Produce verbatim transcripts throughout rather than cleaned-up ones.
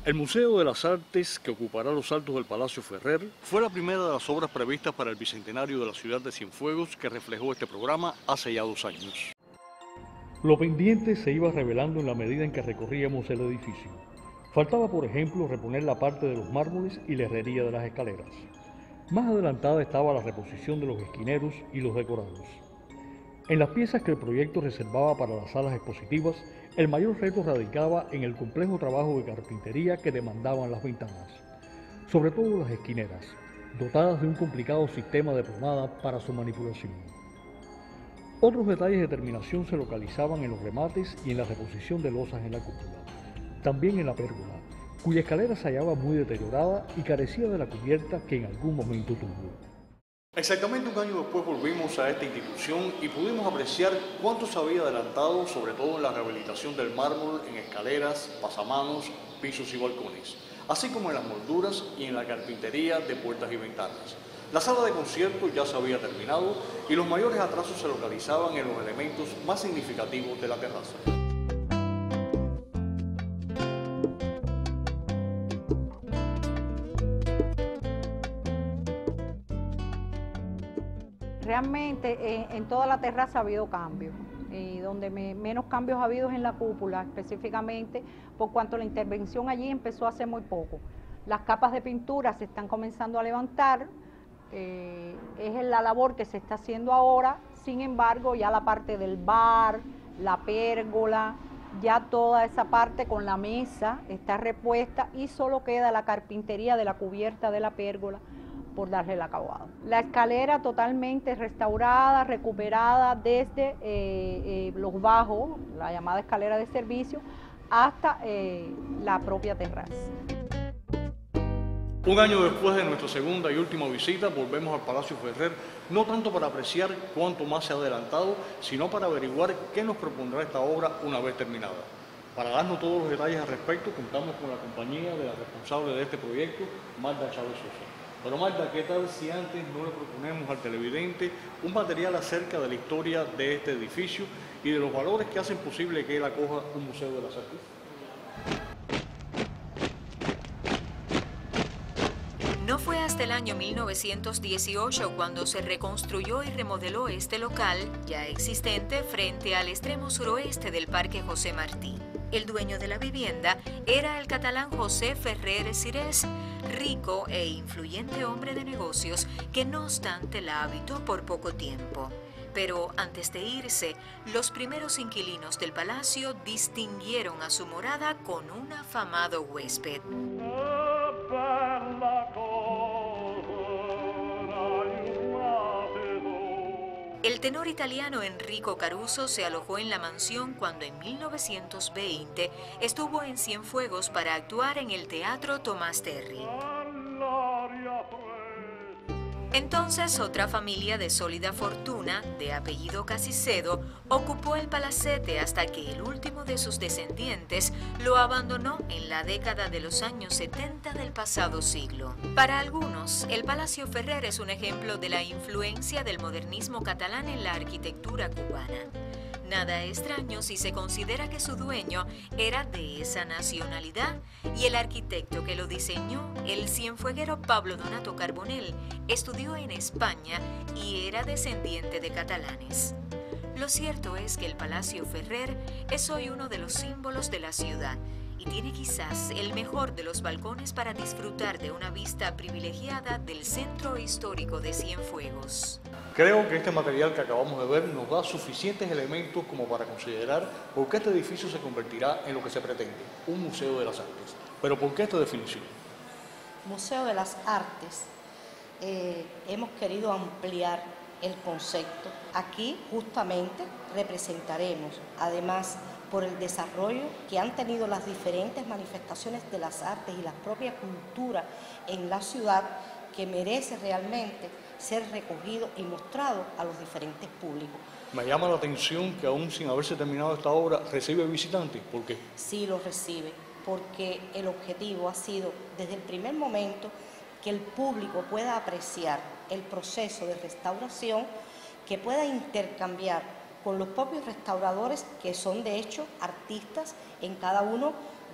El Museo de las Artes, que ocupará los altos del Palacio Ferrer, fue la primera de las obras previstas para el bicentenario de la ciudad de Cienfuegos que reflejó este programa hace ya dos años. Lo pendiente se iba revelando en la medida en que recorríamos el edificio. Faltaba, por ejemplo, reponer la parte de los mármoles y la herrería de las escaleras. Más adelantada estaba la reposición de los esquineros y los decorados. En las piezas que el proyecto reservaba para las salas expositivas, el mayor reto radicaba en el complejo trabajo de carpintería que demandaban las ventanas, sobre todo las esquineras, dotadas de un complicado sistema de plomada para su manipulación. Otros detalles de terminación se localizaban en los remates y en la reposición de losas en la cúpula, también en la pérgola, cuya escalera se hallaba muy deteriorada y carecía de la cubierta que en algún momento tuvo. Exactamente un año después volvimos a esta institución y pudimos apreciar cuánto se había adelantado, sobre todo en la rehabilitación del mármol, en escaleras, pasamanos, pisos y balcones, así como en las molduras y en la carpintería de puertas y ventanas. La sala de conciertos ya se había terminado y los mayores atrasos se localizaban en los elementos más significativos de la terraza. Realmente en, en toda la terraza ha habido cambios, y donde me, menos cambios ha habido es en la cúpula, específicamente por cuanto la intervención allí empezó hace muy poco. Las capas de pintura se están comenzando a levantar, eh, es la labor que se está haciendo ahora. Sin embargo, ya la parte del bar, la pérgola, ya toda esa parte con la mesa está repuesta y solo queda la carpintería de la cubierta de la pérgola por darle el acabado. La escalera totalmente restaurada, recuperada desde eh, eh, los bajos, la llamada escalera de servicio, hasta eh, la propia terraza. Un año después de nuestra segunda y última visita, volvemos al Palacio Ferrer, no tanto para apreciar cuánto más se ha adelantado, sino para averiguar qué nos propondrá esta obra una vez terminada. Para darnos todos los detalles al respecto, contamos con la compañía de la responsable de este proyecto, Magda Chávez Sosa. Pero Magda, ¿qué tal si antes no le proponemos al televidente un material acerca de la historia de este edificio y de los valores que hacen posible que él acoja un museo de las artes? No fue hasta el año mil novecientos dieciocho cuando se reconstruyó y remodeló este local, ya existente frente al extremo suroeste del Parque José Martí. El dueño de la vivienda era el catalán José Ferrer Sirés, rico e influyente hombre de negocios que no obstante la habitó por poco tiempo. Pero antes de irse, los primeros inquilinos del palacio distinguieron a su morada con un afamado huésped. El tenor italiano Enrico Caruso se alojó en la mansión cuando en mil novecientos veinte estuvo en Cienfuegos para actuar en el Teatro Tomás Terry. Entonces otra familia de sólida fortuna, de apellido Casicedo, ocupó el palacete hasta que el último de sus descendientes lo abandonó en la década de los años setenta del pasado siglo. Para algunos, el Palacio Ferrer es un ejemplo de la influencia del modernismo catalán en la arquitectura cubana. Nada extraño si se considera que su dueño era de esa nacionalidad y el arquitecto que lo diseñó, el cienfueguero Pablo Donato Carbonell, estudió en España y era descendiente de catalanes. Lo cierto es que el Palacio Ferrer es hoy uno de los símbolos de la ciudad y tiene quizás el mejor de los balcones para disfrutar de una vista privilegiada del centro histórico de Cienfuegos. Creo que este material que acabamos de ver nos da suficientes elementos como para considerar por qué este edificio se convertirá en lo que se pretende, un museo de las artes. Pero ¿por qué esta definición? Museo de las Artes. Eh, hemos querido ampliar el concepto. Aquí justamente representaremos, además por el desarrollo que han tenido las diferentes manifestaciones de las artes y la propia cultura en la ciudad, que merece realmente ser recogido y mostrado a los diferentes públicos. Me llama la atención que aún sin haberse terminado esta obra, recibe visitantes. ¿Por qué? Sí lo recibe, porque el objetivo ha sido, desde el primer momento, que el público pueda apreciar el proceso de restauración, que pueda intercambiar con los propios restauradores, que son de hecho artistas en cada uno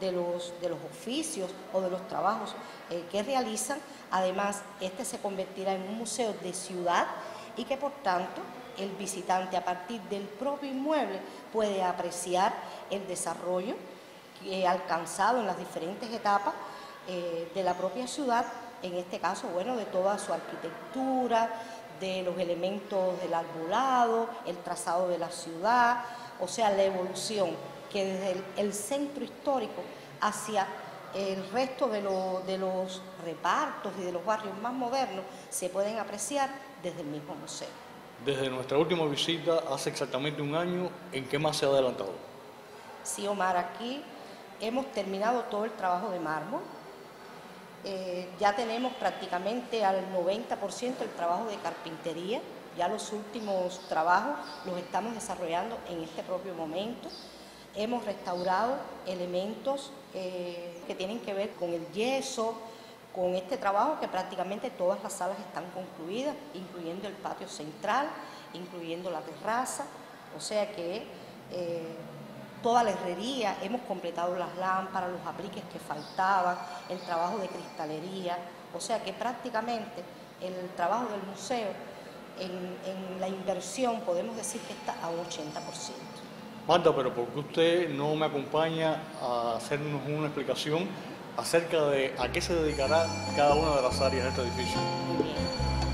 de los, de los oficios o de los trabajos eh, que realizan. Además, este se convertirá en un museo de ciudad y que por tanto el visitante a partir del propio inmueble puede apreciar el desarrollo que ha alcanzado en las diferentes etapas eh, de la propia ciudad, en este caso, bueno, de toda su arquitectura, de los elementos del arbolado, el trazado de la ciudad, o sea, la evolución que desde el, el centro histórico hacia el resto de, lo, de los repartos y de los barrios más modernos se pueden apreciar desde el mismo museo. Desde nuestra última visita, hace exactamente un año, ¿en qué más se ha adelantado? Sí, Omar, aquí hemos terminado todo el trabajo de mármol. Eh, ya tenemos prácticamente al noventa por ciento el trabajo de carpintería. Ya los últimos trabajos los estamos desarrollando en este propio momento. Hemos restaurado elementos eh, que tienen que ver con el yeso, con este trabajo que prácticamente todas las salas están concluidas, incluyendo el patio central, incluyendo la terraza, o sea que eh, toda la herrería, hemos completado las lámparas, los apliques que faltaban, el trabajo de cristalería, o sea que prácticamente el trabajo del museo en, en la inversión podemos decir que está a un ochenta por ciento. Marta, pero ¿por qué usted no me acompaña a hacernos una explicación acerca de a qué se dedicará cada una de las áreas de este edificio? Muy bien.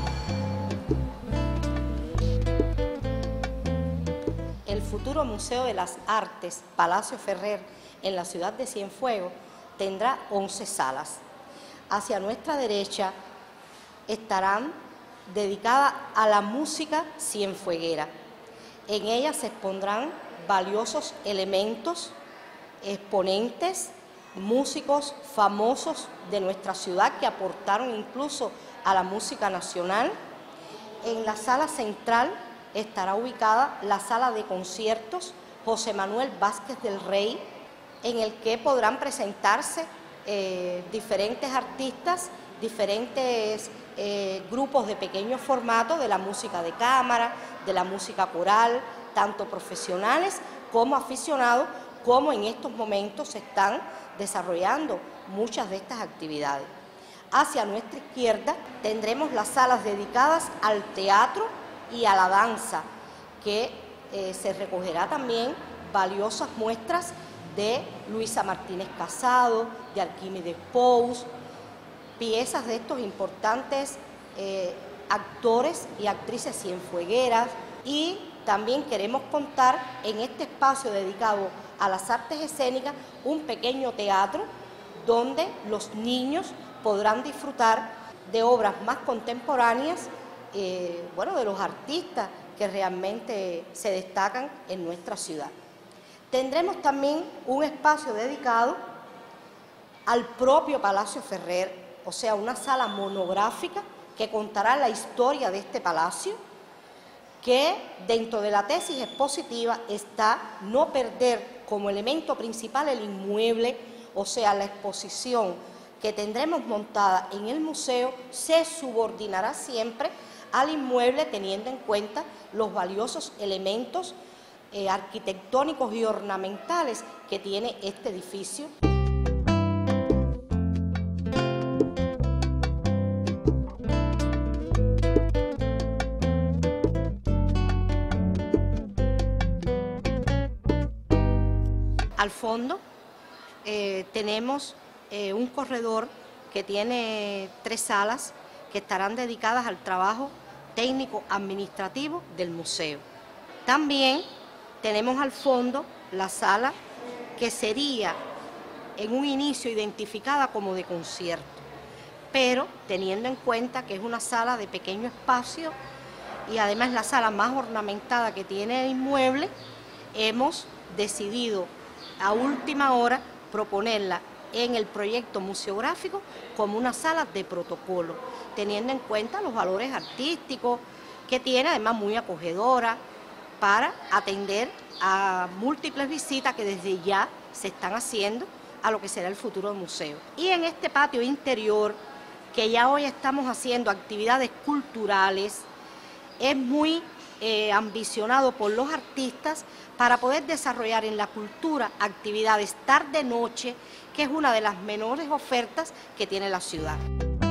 El futuro Museo de las Artes Palacio Ferrer en la ciudad de Cienfuegos tendrá once salas. Hacia nuestra derecha estarán dedicadas a la música cienfueguera. En ellas se expondrán valiosos elementos, exponentes, músicos famosos de nuestra ciudad que aportaron incluso a la música nacional. En la sala central estará ubicada la sala de conciertos José Manuel Vázquez del Rey, en el que podrán presentarse eh, diferentes artistas, diferentes eh, grupos de pequeño formato de la música de cámara, de la música coral, tanto profesionales como aficionados, como en estos momentos se están desarrollando muchas de estas actividades. Hacia nuestra izquierda tendremos las salas dedicadas al teatro y a la danza, que eh, se recogerá también valiosas muestras de Luisa Martínez Casado, de Arquímedes Pous, piezas de estos importantes eh, actores y actrices cienfuegueras, y también queremos contar en este espacio dedicado a las artes escénicas un pequeño teatro donde los niños podrán disfrutar de obras más contemporáneas, eh, bueno, de los artistas que realmente se destacan en nuestra ciudad. Tendremos también un espacio dedicado al propio Palacio Ferrer, o sea, una sala monográfica que contará la historia de este palacio, que dentro de la tesis expositiva está no perder como elemento principal el inmueble, o sea, la exposición que tendremos montada en el museo se subordinará siempre al inmueble teniendo en cuenta los valiosos elementos eh, arquitectónicos y ornamentales que tiene este edificio. Al fondo eh, tenemos eh, un corredor que tiene tres salas que estarán dedicadas al trabajo técnico administrativo del museo. También tenemos al fondo la sala que sería en un inicio identificada como de concierto, pero teniendo en cuenta que es una sala de pequeño espacio y además la sala más ornamentada que tiene el inmueble, hemos decidido a última hora proponerla en el proyecto museográfico como una sala de protocolo, teniendo en cuenta los valores artísticos que tiene, además muy acogedora, para atender a múltiples visitas que desde ya se están haciendo a lo que será el futuro museo. Y en este patio interior, que ya hoy estamos haciendo actividades culturales, es muy eh, ambicionado por los artistas para poder desarrollar en la cultura actividades tarde-noche, que es una de las menores ofertas que tiene la ciudad.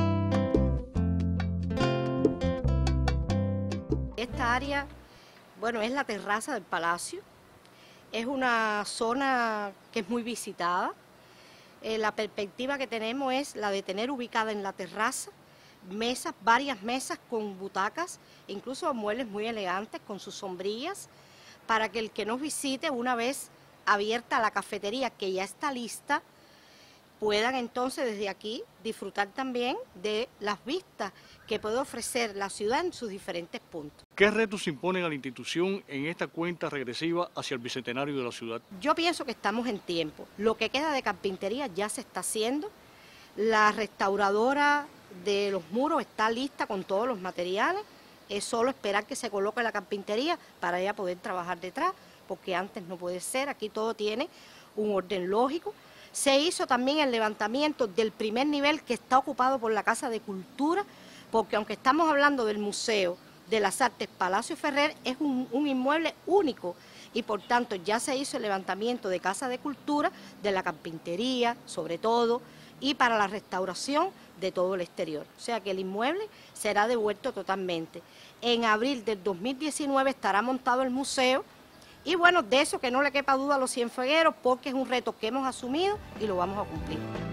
Esta área, bueno, es la terraza del Palacio. Es una zona que es muy visitada. Eh, la perspectiva que tenemos es la de tener ubicada en la terraza mesas, varias mesas con butacas, incluso muebles muy elegantes con sus sombrillas, para que el que nos visite, una vez abierta la cafetería, que ya está lista, puedan entonces desde aquí disfrutar también de las vistas que puede ofrecer la ciudad en sus diferentes puntos. ¿Qué retos imponen a la institución en esta cuenta regresiva hacia el bicentenario de la ciudad? Yo pienso que estamos en tiempo. Lo que queda de carpintería ya se está haciendo. La restauradora de los muros está lista con todos los materiales. Es solo esperar que se coloque la carpintería para ella poder trabajar detrás, porque antes no puede ser. Aquí todo tiene un orden lógico. Se hizo también el levantamiento del primer nivel, que está ocupado por la Casa de Cultura, porque aunque estamos hablando del Museo de las Artes Palacio Ferrer, es un, un inmueble único y por tanto ya se hizo el levantamiento de Casa de Cultura, de la carpintería sobre todo, y para la restauración de todo el exterior. O sea que el inmueble será devuelto totalmente. En abril del dos mil diecinueve estará montado el museo. Y bueno, de eso que no le quepa duda a los cienfuegueros, porque es un reto que hemos asumido y lo vamos a cumplir.